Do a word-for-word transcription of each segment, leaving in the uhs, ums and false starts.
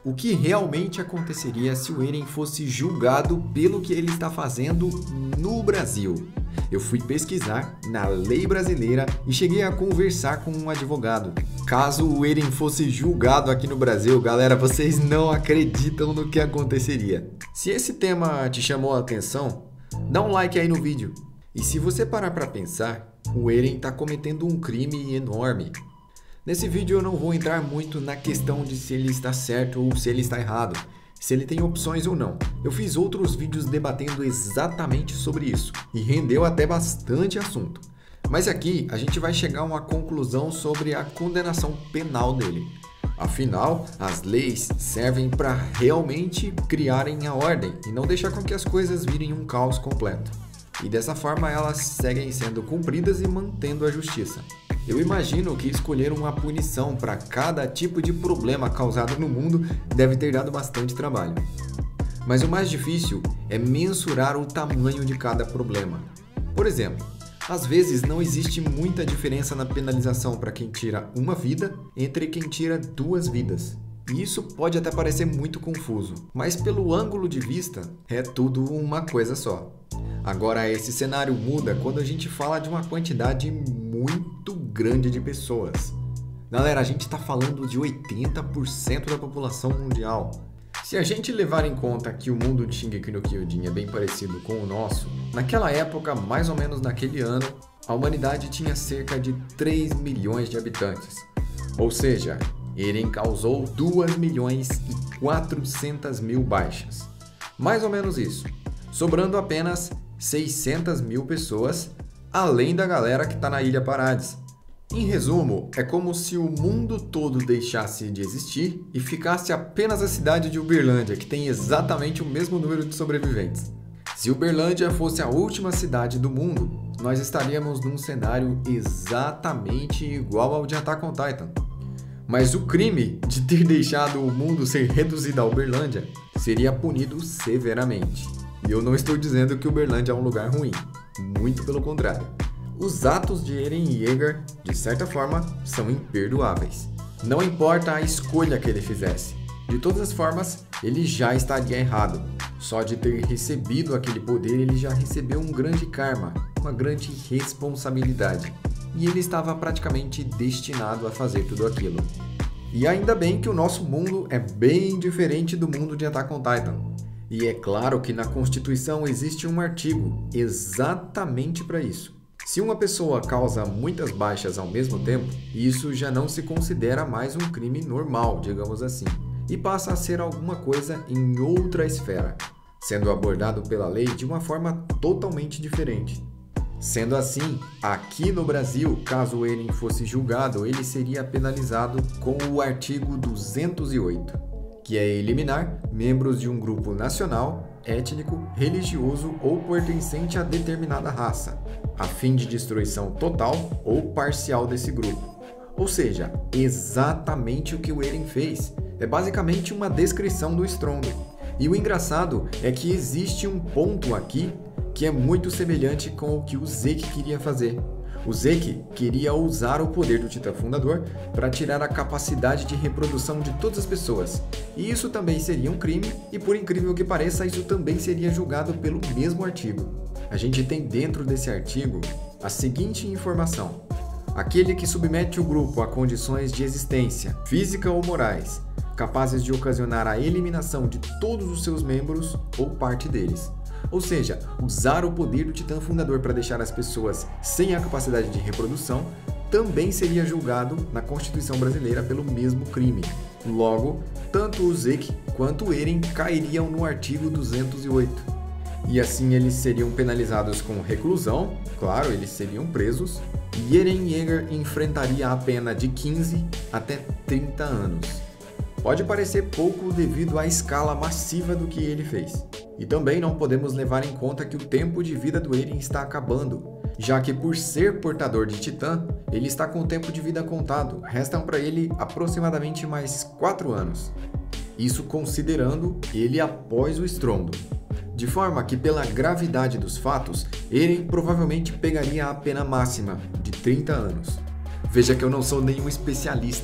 O que realmente aconteceria se o Eren fosse julgado pelo que ele está fazendo no Brasil? Eu fui pesquisar na lei brasileira e cheguei a conversar com um advogado. Caso o Eren fosse julgado aqui no Brasil, galera, vocês não acreditam no que aconteceria. Se esse tema te chamou a atenção, dá um like aí no vídeo. E se você parar para pensar, o Eren está cometendo um crime enorme. Nesse vídeo eu não vou entrar muito na questão de se ele está certo ou se ele está errado, se ele tem opções ou não. Eu fiz outros vídeos debatendo exatamente sobre isso e rendeu até bastante assunto. Mas aqui a gente vai chegar a uma conclusão sobre a condenação penal dele. Afinal, as leis servem para realmente criarem a ordem e não deixar com que as coisas virem um caos completo. E dessa forma elas seguem sendo cumpridas e mantendo a justiça. Eu imagino que escolher uma punição para cada tipo de problema causado no mundo deve ter dado bastante trabalho. Mas o mais difícil é mensurar o tamanho de cada problema. Por exemplo, às vezes não existe muita diferença na penalização para quem tira uma vida entre quem tira duas vidas. E isso pode até parecer muito confuso, mas pelo ângulo de vista é tudo uma coisa só. Agora esse cenário muda quando a gente fala de uma quantidade muito grande de pessoas. Galera, a gente está falando de oitenta por cento da população mundial. Se a gente levar em conta que o mundo de Shingeki no Kyojin é bem parecido com o nosso, naquela época, mais ou menos naquele ano, a humanidade tinha cerca de três milhões de habitantes. Ou seja, Eren causou dois milhões e quatrocentas mil baixas. Mais ou menos isso, sobrando apenas seiscentas mil pessoas, além da galera que está na Ilha Paradis. Em resumo, é como se o mundo todo deixasse de existir e ficasse apenas a cidade de Uberlândia, que tem exatamente o mesmo número de sobreviventes. Se Uberlândia fosse a última cidade do mundo, nós estaríamos num cenário exatamente igual ao de Attack on Titan. Mas o crime de ter deixado o mundo ser reduzido a Uberlândia seria punido severamente. E eu não estou dizendo que Uberlândia é um lugar ruim, muito pelo contrário. Os atos de Eren Yeager, de certa forma, são imperdoáveis. Não importa a escolha que ele fizesse. De todas as formas, ele já estaria errado. Só de ter recebido aquele poder, ele já recebeu um grande karma, uma grande responsabilidade. E ele estava praticamente destinado a fazer tudo aquilo. E ainda bem que o nosso mundo é bem diferente do mundo de Attack on Titan. E é claro que na Constituição existe um artigo exatamente para isso. Se uma pessoa causa muitas baixas ao mesmo tempo, isso já não se considera mais um crime normal, digamos assim, e passa a ser alguma coisa em outra esfera, sendo abordado pela lei de uma forma totalmente diferente. Sendo assim, aqui no Brasil, caso o Eren fosse julgado, ele seria penalizado com o artigo duzentos e oito, que é eliminar membros de um grupo nacional, étnico, religioso ou pertencente a determinada raça, a fim de destruição total ou parcial desse grupo. Ou seja, exatamente o que o Eren fez. É basicamente uma descrição do estrondo. E o engraçado é que existe um ponto aqui que é muito semelhante com o que o Zeke queria fazer. O Zeke queria usar o poder do Titã Fundador para tirar a capacidade de reprodução de todas as pessoas. E isso também seria um crime, e por incrível que pareça, isso também seria julgado pelo mesmo artigo. A gente tem dentro desse artigo a seguinte informação: aquele que submete o grupo a condições de existência, física ou morais, capazes de ocasionar a eliminação de todos os seus membros ou parte deles. Ou seja, usar o poder do Titã Fundador para deixar as pessoas sem a capacidade de reprodução também seria julgado na Constituição brasileira pelo mesmo crime. Logo, tanto o Zeke quanto o Eren cairiam no artigo duzentos e oito. E assim eles seriam penalizados com reclusão, claro, eles seriam presos, e Eren Yeager enfrentaria a pena de quinze até trinta anos. Pode parecer pouco devido à escala massiva do que ele fez. E também não podemos levar em conta que o tempo de vida do Eren está acabando, já que por ser portador de Titã, ele está com o tempo de vida contado, restam para ele aproximadamente mais quatro anos. Isso considerando ele após o estrondo. De forma que pela gravidade dos fatos, Eren provavelmente pegaria a pena máxima de trinta anos. Veja que eu não sou nenhum especialista,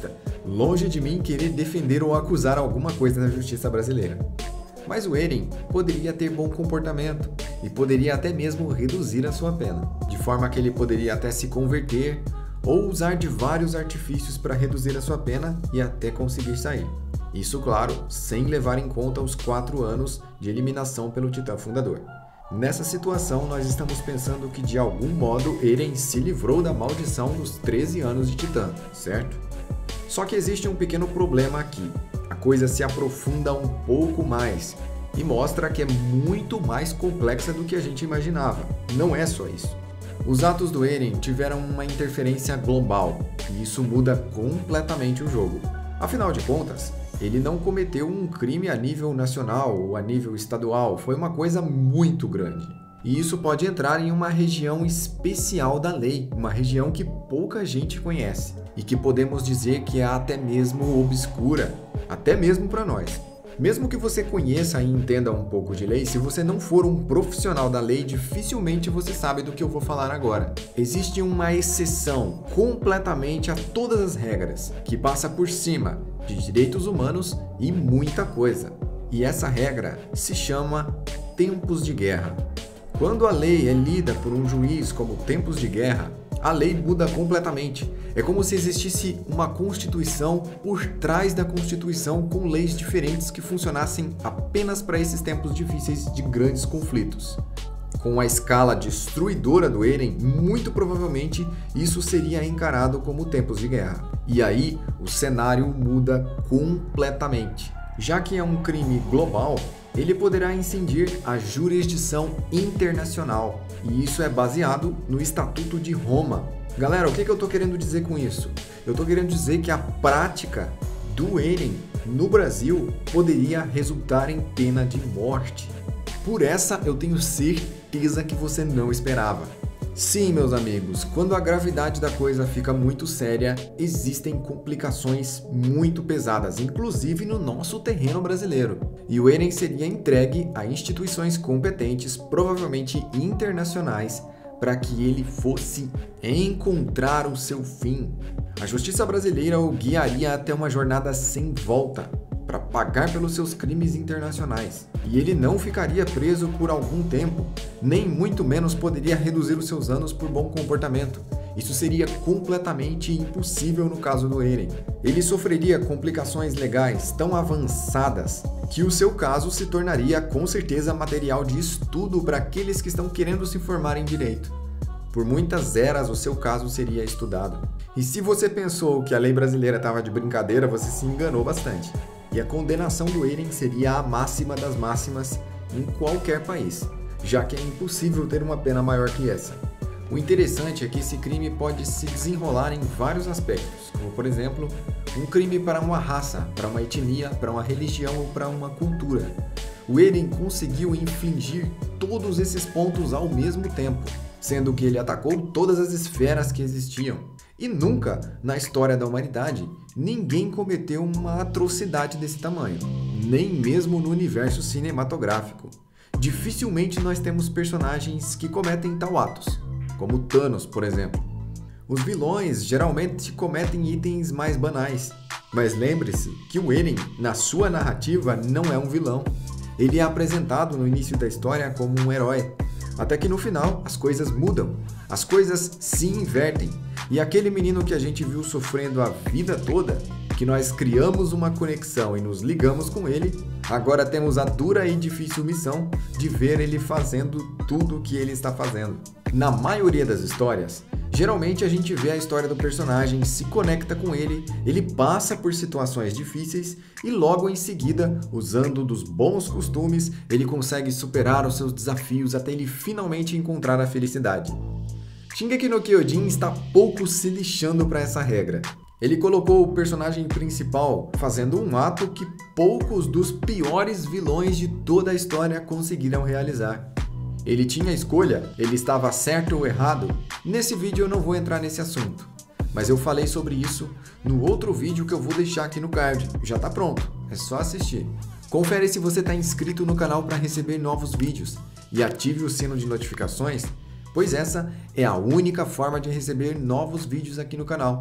Longe de mim querer defender ou acusar alguma coisa na justiça brasileira. Mas o Eren poderia ter bom comportamento e poderia até mesmo reduzir a sua pena, de forma que ele poderia até se converter ou usar de vários artifícios para reduzir a sua pena e até conseguir sair. Isso, claro, sem levar em conta os quatro anos de eliminação pelo Titã Fundador. Nessa situação, nós estamos pensando que de algum modo Eren se livrou da maldição dos treze anos de Titã, certo? Só que existe um pequeno problema aqui. A coisa se aprofunda um pouco mais e mostra que é muito mais complexa do que a gente imaginava. Não é só isso. Os atos do Eren tiveram uma interferência global e isso muda completamente o jogo. Afinal de contas, ele não cometeu um crime a nível nacional ou a nível estadual, foi uma coisa muito grande. E isso pode entrar em uma região especial da lei, uma região que pouca gente conhece e que podemos dizer que é até mesmo obscura, até mesmo para nós. Mesmo que você conheça e entenda um pouco de lei, se você não for um profissional da lei, dificilmente você sabe do que eu vou falar agora. Existe uma exceção completamente a todas as regras, que passa por cima de direitos humanos e muita coisa. E essa regra se chama tempos de guerra. Quando a lei é lida por um juiz como tempos de guerra, a lei muda completamente. É como se existisse uma Constituição por trás da Constituição com leis diferentes que funcionassem apenas para esses tempos difíceis de grandes conflitos. Com a escala destruidora do Eren, muito provavelmente isso seria encarado como tempos de guerra. E aí o cenário muda completamente. Já que é um crime global, ele poderá incidir a jurisdição internacional. E isso é baseado no Estatuto de Roma. Galera, o que eu estou querendo dizer com isso? Eu estou querendo dizer que a prática do Eren no Brasil poderia resultar em pena de morte. Por essa eu tenho certeza que você não esperava. Sim, meus amigos, quando a gravidade da coisa fica muito séria, existem complicações muito pesadas, inclusive no nosso terreno brasileiro. E o Eren seria entregue a instituições competentes, provavelmente internacionais, para que ele fosse encontrar o seu fim. A justiça brasileira o guiaria até uma jornada sem volta, para pagar pelos seus crimes internacionais. E ele não ficaria preso por algum tempo, nem muito menos poderia reduzir os seus anos por bom comportamento. Isso seria completamente impossível no caso do Eren. Ele sofreria complicações legais tão avançadas que o seu caso se tornaria com certeza material de estudo para aqueles que estão querendo se formar em direito. Por muitas eras o seu caso seria estudado. E se você pensou que a lei brasileira estava de brincadeira, você se enganou bastante. E a condenação do Eren seria a máxima das máximas em qualquer país, já que é impossível ter uma pena maior que essa. O interessante é que esse crime pode se desenrolar em vários aspectos, como por exemplo, um crime para uma raça, para uma etnia, para uma religião ou para uma cultura. O Eren conseguiu infligir todos esses pontos ao mesmo tempo, sendo que ele atacou todas as esferas que existiam. E nunca, na história da humanidade, ninguém cometeu uma atrocidade desse tamanho, nem mesmo no universo cinematográfico. Dificilmente nós temos personagens que cometem tal atos, como Thanos, por exemplo. Os vilões geralmente cometem itens mais banais, mas lembre-se que o Eren, na sua narrativa, não é um vilão. Ele é apresentado no início da história como um herói, até que no final as coisas mudam, as coisas se invertem. E aquele menino que a gente viu sofrendo a vida toda, que nós criamos uma conexão e nos ligamos com ele, agora temos a dura e difícil missão de ver ele fazendo tudo o que ele está fazendo. Na maioria das histórias, geralmente a gente vê a história do personagem, se conecta com ele, ele passa por situações difíceis e logo em seguida, usando dos bons costumes, ele consegue superar os seus desafios até ele finalmente encontrar a felicidade. Shingeki no Kyojin está pouco se lixando para essa regra. Ele colocou o personagem principal fazendo um ato que poucos dos piores vilões de toda a história conseguiram realizar. Ele tinha escolha, ele estava certo ou errado. Nesse vídeo eu não vou entrar nesse assunto, mas eu falei sobre isso no outro vídeo que eu vou deixar aqui no card. Já está pronto, é só assistir. Confere se você está inscrito no canal para receber novos vídeos e ative o sino de notificações, pois essa é a única forma de receber novos vídeos aqui no canal.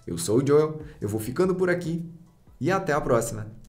Eu sou o Joel, eu vou ficando por aqui e até a próxima!